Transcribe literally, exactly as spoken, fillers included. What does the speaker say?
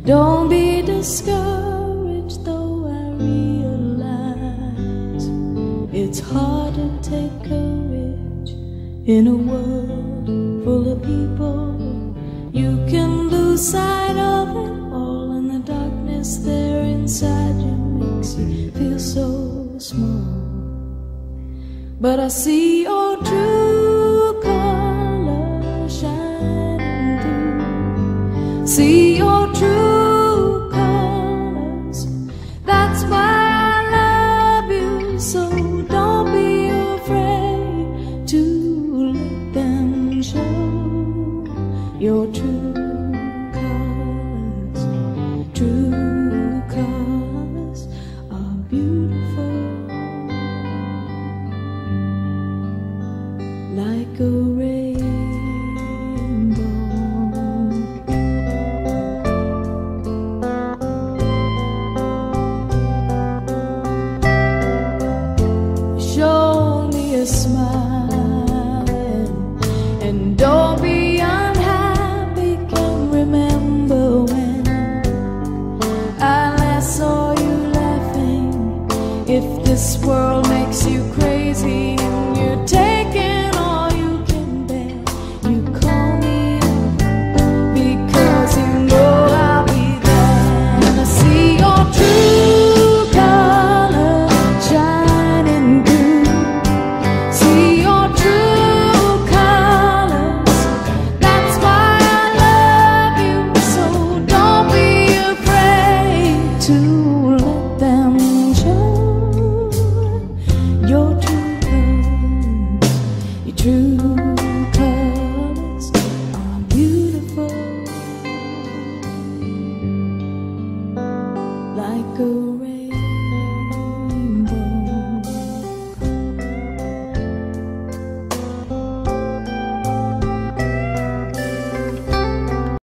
Don't be discouraged, though I realize it's hard to take courage in a world full of people. You can lose sight of it all, and the darkness there inside you makes you feel so small. But I see your true colors shining through. See your true colors. That's why I love you. So don't be afraid to let them show your true colors. True colors are beautiful, like a rainbow. Show me a smile, and don't be unhappy. Can remember when I last saw you laughing. If this world makes you cry,